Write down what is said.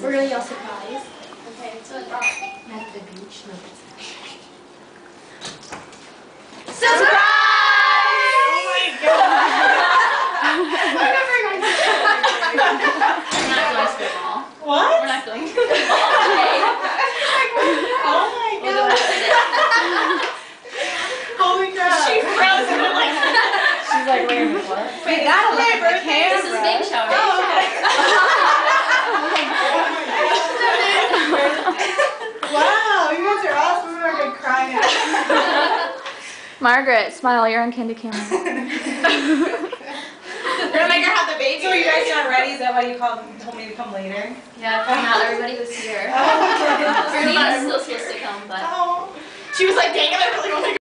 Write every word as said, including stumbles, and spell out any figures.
We're gonna yell surprise. Okay, so it's At the beach. No. surprise! Oh my god! We're never going to We're not going to the mall. What? We're not going to the mall today. Oh my We'll go god! back to the Holy crap! She froze and went like She's like, wait a minute, what? Wait, that'll look at the camera. This is baby shower. Oh, okay. Wow, you guys are awesome. We're gonna be crying. Margaret, smile. You're on candy camera. We're gonna make her have the baby. So you guys not ready? Is that why you called, told me to come later? Yeah, not everybody was here. Oh. Fernie was still supposed to come, but Oh. she was like, dang it, I really want to go.